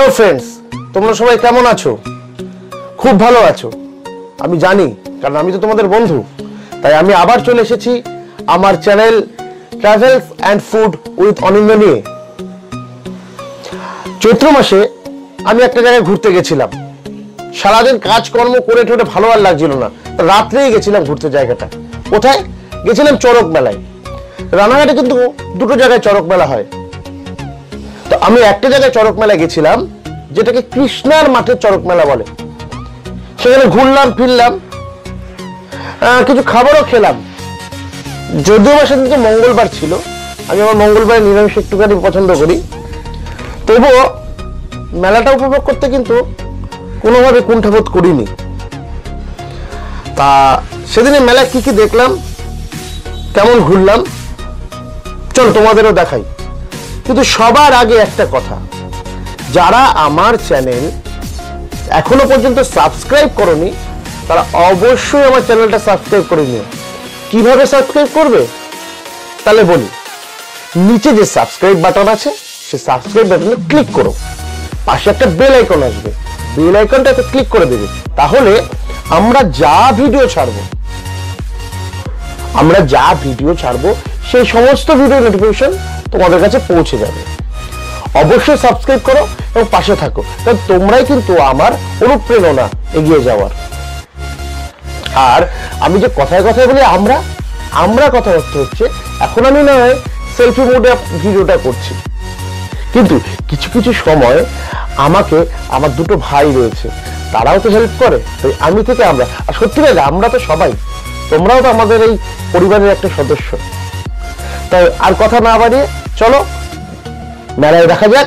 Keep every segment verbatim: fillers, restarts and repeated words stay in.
Friends, তোমরা সবাই কেমন আছো? খুব ভালো আছো আমি জানি, কারণ আমি তো তোমাদের বন্ধু। তাই আমি আবার চলে এসেছি আমার channel travels and food with Anindo নিয়ে। চৈত্র মাসে আমি একটা জায়গায় ঘুরতে গেছিলাম। সারাদিন কাজকর্ম করে টোটে ভালো আর লাগছিল না, রাত্রেই গেছিলাম ঘুরতে। জায়গাটা কোথায় গেছিলাম? চড়ক মেলায়। রানাঘাটে কিন্তু দুটো জায়গায় চড়ক মেলা হয়। তো আমি একটা জায়গায় চড়ক মেলায় গেছিলাম, যেটাকে কৃষ্ণার মাঠের চড়ক মেলা বলে। সেখানে ঘুরলাম ফিরলাম, কিছু খাবারও খেলাম। যদিও বা সেদিনকে মঙ্গলবার ছিল, আমি আমার মঙ্গলবারে নিরামিষ একটুখানি পছন্দ করি, তবুও মেলাটা উপভোগ করতে কিন্তু কোনোভাবে কুণ্ঠাবোধ করিনি। তা সেদিনে মেলায় কি কি দেখলাম, কেমন ঘুরলাম, চল তোমাদেরও দেখাই। কিন্তু সবার আগে একটা কথা, যারা আমার চ্যানেল এখনো পর্যন্ত সাবস্ক্রাইব করনি তারা অবশ্যই আমার চ্যানেলটা সাবস্ক্রাইব করে নিও। কিভাবে সাবস্ক্রাইব করবে তাহলে বলি। নিচে যে সাবস্ক্রাইব বাটন আছে, সেই সাবস্ক্রাইব বাটনে ক্লিক করো। পাশে একটা বেল আইকন আসবে, বেল আইকনটাতে ক্লিক করে দেবে। তাহলে আমরা যা ভিডিও ছাড়বো আমরা যা ভিডিও ছাড়বো সেই সমস্ত ভিডিও নোটিফিকেশন তোমাদের কাছে পৌঁছে যাবে। অবশ্যই সাবস্ক্রাইব করো এবং পাশে থাকো, কারণ তোমরাই কিন্তু আমার অনুপ্রেরণা এগিয়ে যাওয়ার। আর আমি যে কথায় কথায় বলি আমরা আমরা কথা হচ্ছে, এখন আমি না হয় সেলফি মোডে ভিডিওটা করছি, কিন্তু কিছু কিছু সময় আমাকে আমার দুটো ভাই রয়েছে, তারাও তো হেল্প করে। তাই আমি থেকে আমরা, আর সত্যি কথা আমরা তো সবাই, তোমরাও তো আমাদের এই পরিবারের একটা সদস্য। তাই আর কথা না বাড়িয়ে চলো মেলায় দেখা যাক।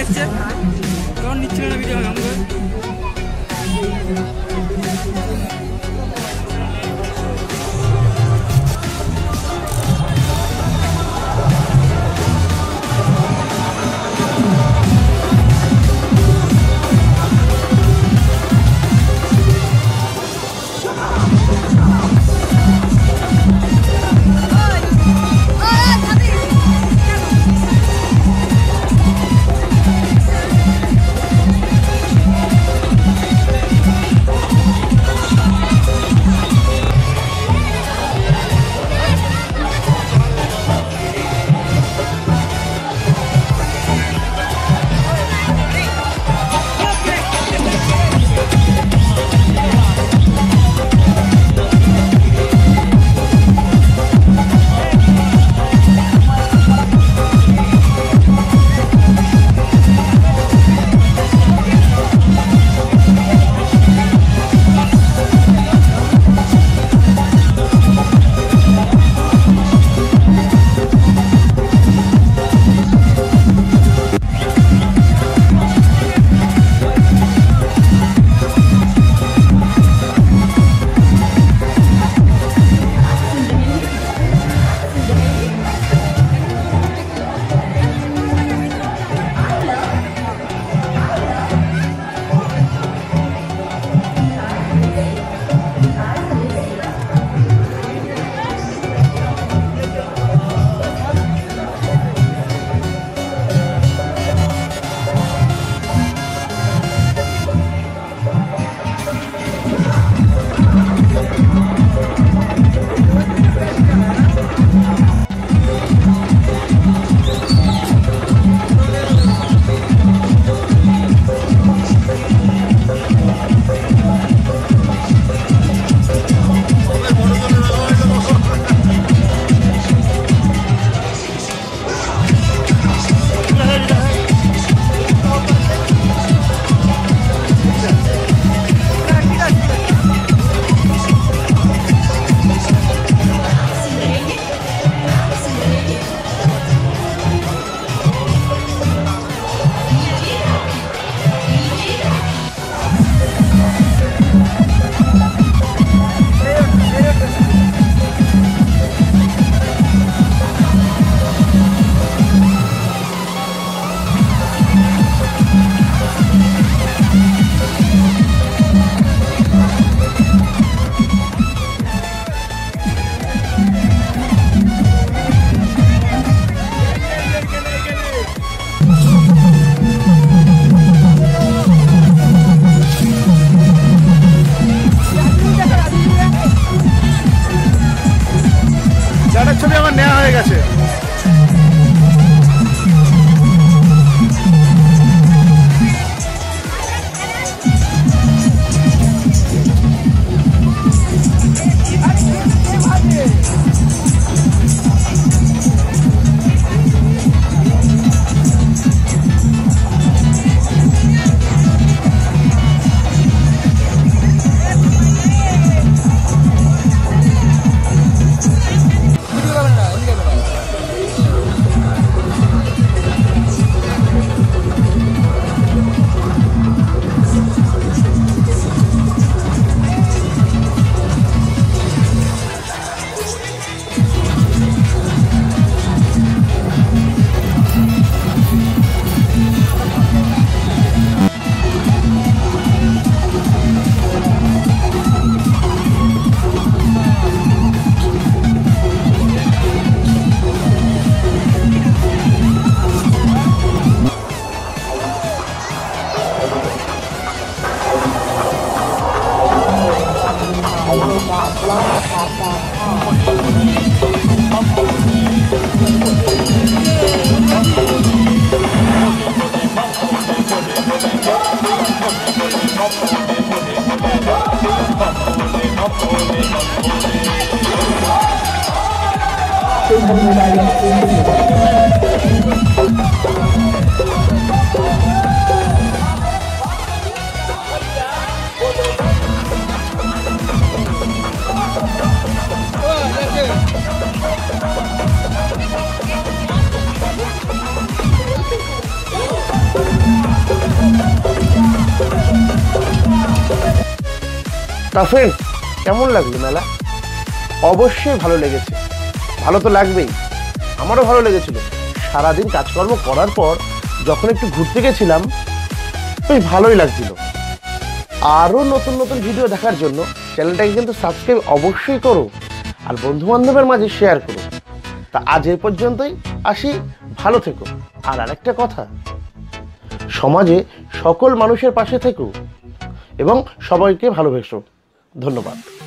নিচ্ছে কেমন নিচ্ছিল না ভিডিও আমাকে ছবি আমার নেওয়া হয়ে গেছে। Oh, তা ফ্রেন্ড, কেমন লাগলো মেলা? অবশ্যই ভালো লেগেছে, ভালো তো লাগবেই। আমারও ভালো লেগেছিল। সারাদিন কাজকর্ম করার পর যখন একটু ঘুরতে গেছিলাম, বেশ ভালোই লাগছিল। আরও নতুন নতুন ভিডিও দেখার জন্য চ্যানেলটাকে কিন্তু সাবস্ক্রাইব অবশ্যই করো, আর বন্ধু বান্ধবের মাঝে শেয়ার করো। তা আজ এই পর্যন্তই, আসি, ভালো থেকো। আর আরেকটা কথা, সমাজে সকল মানুষের পাশে থেকো এবং সবাইকে ভালোবেসো। ধন্যবাদ।